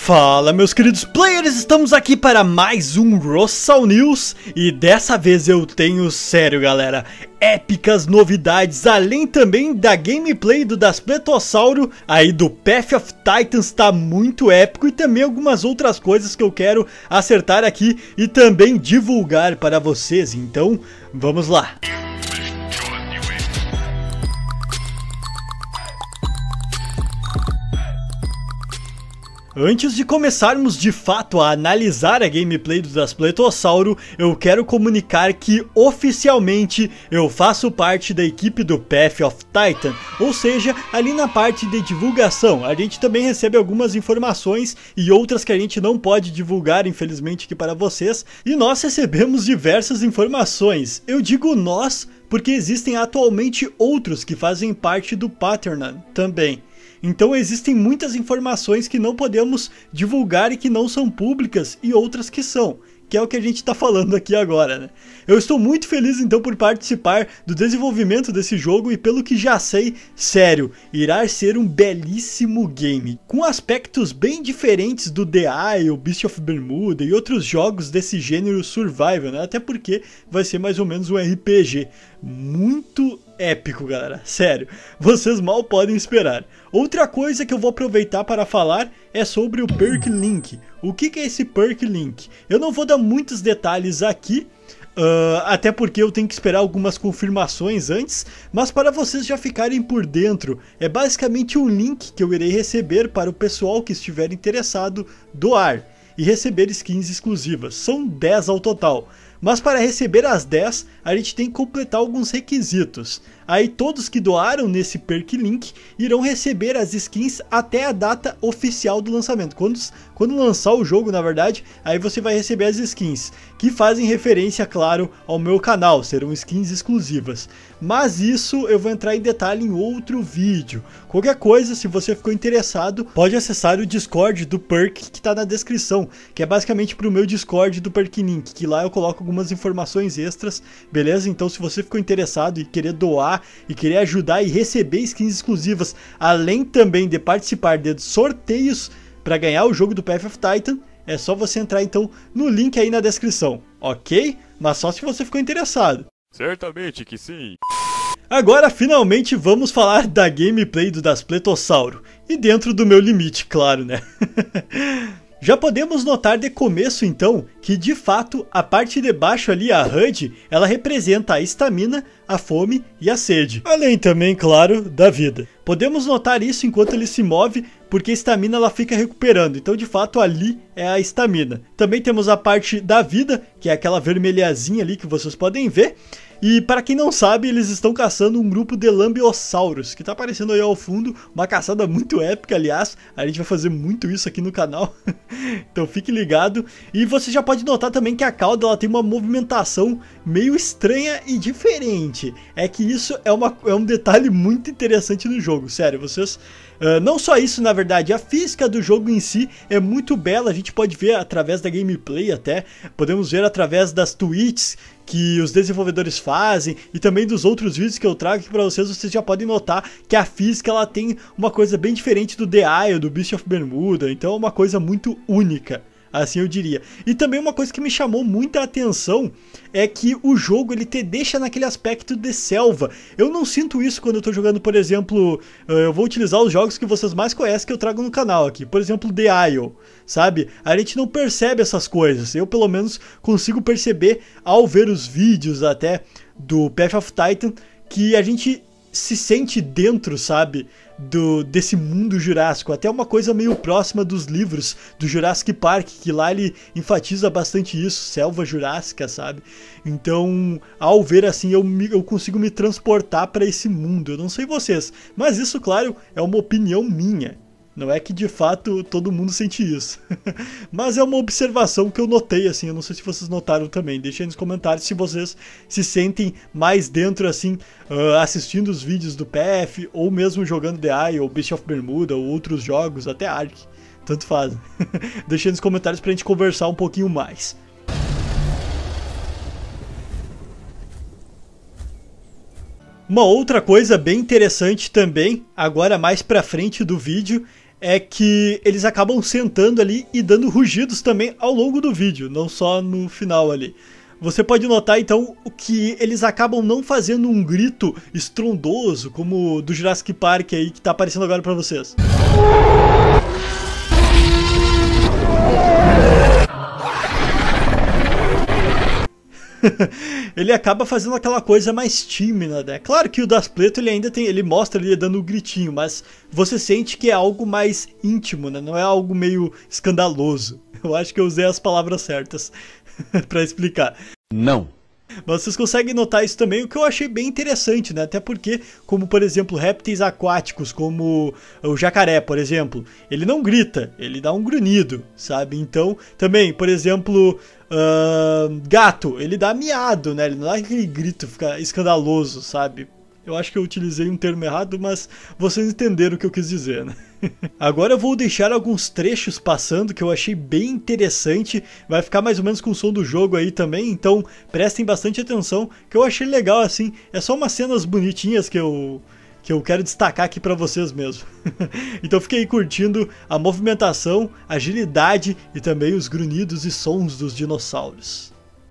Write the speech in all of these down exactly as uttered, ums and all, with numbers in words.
Fala, meus queridos players, estamos aqui para mais um Rossal News e dessa vez eu tenho, sério galera, épicas novidades, além também da gameplay do Daspletossauro, aí do Path of Titans tá muito épico e também algumas outras coisas que eu quero acertar aqui e também divulgar para vocês, então vamos lá. Antes de começarmos de fato a analisar a gameplay do Daspletossauro, eu quero comunicar que oficialmente eu faço parte da equipe do Path of Titan, ou seja, ali na parte de divulgação. A gente também recebe algumas informações e outras que a gente não pode divulgar, infelizmente, aqui para vocês, e nós recebemos diversas informações. Eu digo nós porque existem atualmente outros que fazem parte do Pattern também. Então existem muitas informações que não podemos divulgar e que não são públicas e outras que são, que é o que a gente está falando aqui agora, né? Eu estou muito feliz então por participar do desenvolvimento desse jogo e pelo que já sei, sério, irá ser um belíssimo game, com aspectos bem diferentes do The Isle, Beast of Bermuda e outros jogos desse gênero survival, né? Até porque vai ser mais ou menos um R P G muito épico, galera, sério, vocês mal podem esperar. Outra coisa que eu vou aproveitar para falar é sobre o Perk Link. O que que é esse Perk Link? Eu não vou dar muitos detalhes aqui, uh, até porque eu tenho que esperar algumas confirmações antes, mas para vocês já ficarem por dentro, é basicamente um link que eu irei receber para o pessoal que estiver interessado doar e receber skins exclusivas. São dez ao total. Mas para receber as dez, a gente tem que completar alguns requisitos. Aí todos que doaram nesse Perk Link irão receber as skins até a data oficial do lançamento. Quando, quando lançar o jogo, na verdade, aí você vai receber as skins, que fazem referência, claro, ao meu canal, serão skins exclusivas. Mas isso eu vou entrar em detalhe em outro vídeo. Qualquer coisa, se você ficou interessado, pode acessar o Discord do Perk que está na descrição, que é basicamente para o meu Discord do Perk Link, que lá eu coloco algumas informações extras, beleza? Então se você ficou interessado e querer doar e querer ajudar e receber skins exclusivas, além também de participar de sorteios para ganhar o jogo do Path of Titan, é só você entrar então no link aí na descrição, ok? Mas só se você ficou interessado. Certamente que sim. Agora finalmente vamos falar da gameplay do Daspletossauro, e dentro do meu limite, claro, né? Já podemos notar de começo então que de fato a parte de baixo ali, a H U D, ela representa a estamina, a fome e a sede. Além também, claro, da vida. Podemos notar isso enquanto ele se move, porque a estamina ela fica recuperando, então de fato ali é a estamina. Também temos a parte da vida, que é aquela vermelhazinha ali que vocês podem ver. E para quem não sabe, eles estão caçando um grupo de Lambeossauros, que tá aparecendo aí ao fundo, uma caçada muito épica, aliás, a gente vai fazer muito isso aqui no canal, então fique ligado. E você já pode notar também que a cauda ela tem uma movimentação meio estranha e diferente, é que isso é, uma, é um detalhe muito interessante no jogo, sério, vocês... Uh, não só isso, na verdade, a física do jogo em si é muito bela, a gente pode ver através da gameplay até, podemos ver através das tweets que os desenvolvedores fazem e também dos outros vídeos que eu trago aqui para vocês, vocês já podem notar que a física ela tem uma coisa bem diferente do The Isle, do Beast of Bermuda, então é uma coisa muito única. Assim eu diria. E também uma coisa que me chamou muita atenção é que o jogo ele te deixa naquele aspecto de selva. Eu não sinto isso quando eu tô jogando, por exemplo, eu vou utilizar os jogos que vocês mais conhecem que eu trago no canal aqui. Por exemplo, The Isle, sabe? A gente não percebe essas coisas. Eu pelo menos consigo perceber ao ver os vídeos até do Path of Titan que a gente se sente dentro, sabe, do, desse mundo jurássico, até uma coisa meio próxima dos livros do Jurassic Park, que lá ele enfatiza bastante isso, selva jurássica, sabe? Então, ao ver assim, eu, me, eu consigo me transportar para esse mundo, eu não sei vocês, mas isso, claro, é uma opinião minha. Não é que de fato todo mundo sente isso. Mas é uma observação que eu notei assim, eu não sei se vocês notaram também. Deixem aí nos comentários se vocês se sentem mais dentro assim, uh, assistindo os vídeos do P F, ou mesmo jogando The Isle, ou Beast of Bermuda, ou outros jogos, até Ark. Tanto faz. Deixem aí nos comentários pra gente conversar um pouquinho mais. Uma outra coisa bem interessante também, agora mais pra frente do vídeo, é que eles acabam sentando ali e dando rugidos também ao longo do vídeo, não só no final ali. Você pode notar então que eles acabam não fazendo um grito estrondoso como o do Jurassic Park aí que tá aparecendo agora pra vocês. Ele acaba fazendo aquela coisa mais tímida, né? Claro que o das Pleto ele ainda tem, ele mostra ele dando um gritinho, mas você sente que é algo mais íntimo, né? Não é algo meio escandaloso. Eu acho que eu usei as palavras certas pra explicar. Não. Mas vocês conseguem notar isso também, o que eu achei bem interessante, né? Até porque, como por exemplo, répteis aquáticos, como o jacaré, por exemplo, ele não grita, ele dá um grunhido, sabe? Então, também, por exemplo, uh, gato, ele dá miado, né? Ele não dá aquele grito, fica escandaloso, sabe? Eu acho que eu utilizei um termo errado, mas vocês entenderam o que eu quis dizer, né? Agora eu vou deixar alguns trechos passando que eu achei bem interessante. Vai ficar mais ou menos com o som do jogo aí também, então prestem bastante atenção, que eu achei legal assim. É só umas cenas bonitinhas que eu, que eu quero destacar aqui pra vocês mesmo. Então fiquem aí curtindo a movimentação, agilidade e também os grunhidos e sons dos dinossauros.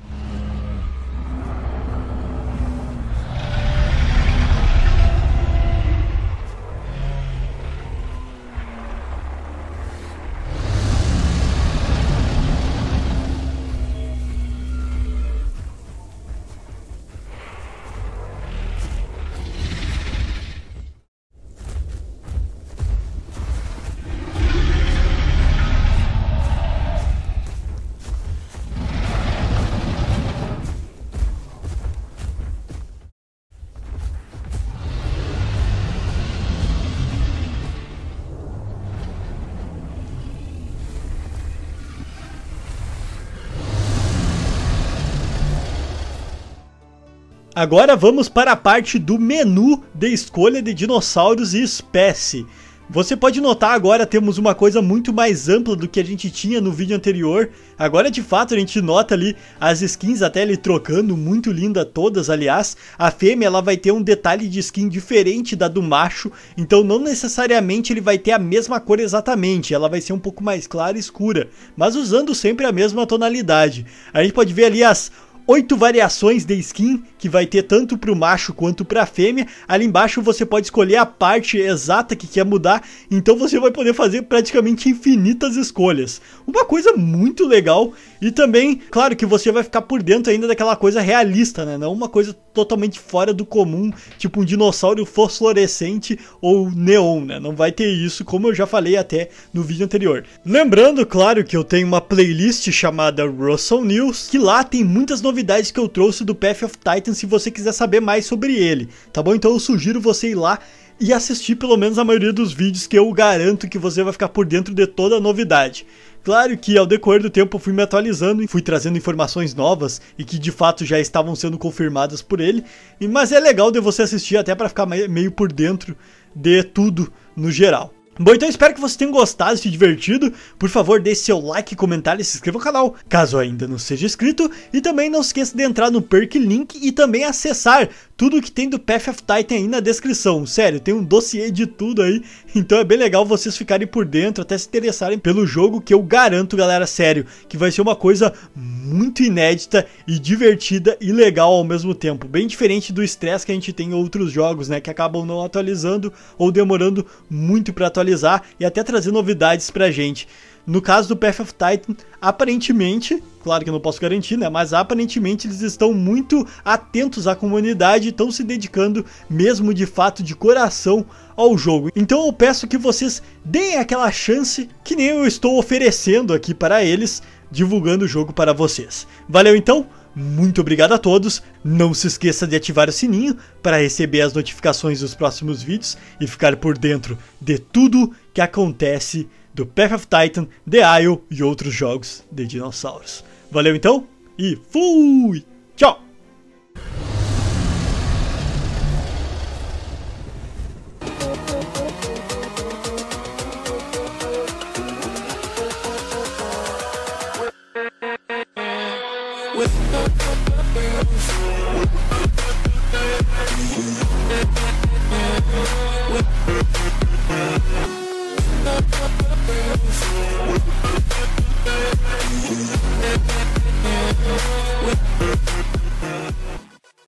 Agora vamos para a parte do menu de escolha de dinossauros e espécie. Você pode notar agora temos uma coisa muito mais ampla do que a gente tinha no vídeo anterior. Agora de fato a gente nota ali as skins até ele trocando, muito linda todas aliás. A fêmea ela vai ter um detalhe de skin diferente da do macho, então não necessariamente ele vai ter a mesma cor exatamente, ela vai ser um pouco mais clara e escura, mas usando sempre a mesma tonalidade. A gente pode ver ali as oito variações de skin que vai ter tanto para o macho quanto para a fêmea. Ali embaixo você pode escolher a parte exata que quer mudar, então você vai poder fazer praticamente infinitas escolhas. Uma coisa muito legal e também, claro que você vai ficar por dentro ainda daquela coisa realista, né? Não uma coisa totalmente fora do comum, tipo um dinossauro fosforescente ou neon, né? Não vai ter isso, como eu já falei até no vídeo anterior. Lembrando, claro, que eu tenho uma playlist chamada Russell News, que lá tem muitas novidades que eu trouxe do Path of Titan, se você quiser saber mais sobre ele, tá bom? Então eu sugiro você ir lá e assistir pelo menos a maioria dos vídeos, que eu garanto que você vai ficar por dentro de toda a novidade. Claro que ao decorrer do tempo eu fui me atualizando e fui trazendo informações novas e que de fato já estavam sendo confirmadas por ele, mas é legal de você assistir até para ficar meio por dentro de tudo no geral. Bom, então eu espero que vocês tenham gostado, se divertido. Por favor, deixe seu like, comentário e se inscreva no canal, caso ainda não seja inscrito. E também não se esqueça de entrar no Perk Link e também acessar tudo que tem do Path of Titan aí na descrição. Sério, tem um dossiê de tudo aí, então é bem legal vocês ficarem por dentro, até se interessarem pelo jogo, que eu garanto, galera, sério, que vai ser uma coisa muito inédita e divertida e legal ao mesmo tempo. Bem diferente do estresse que a gente tem em outros jogos, né, que acabam não atualizando ou demorando muito para atualizar e até trazer novidades pra gente. No caso do Path of Titan, aparentemente, claro que eu não posso garantir, né, mas aparentemente eles estão muito atentos à comunidade e estão se dedicando mesmo de fato, de coração, ao jogo. Então eu peço que vocês deem aquela chance que nem eu estou oferecendo aqui para eles, divulgando o jogo para vocês. Valeu então? Muito obrigado a todos, não se esqueça de ativar o sininho para receber as notificações dos próximos vídeos e ficar por dentro de tudo que acontece do Path of Titan, The Isle e outros jogos de dinossauros. Valeu então e fui! Tchau!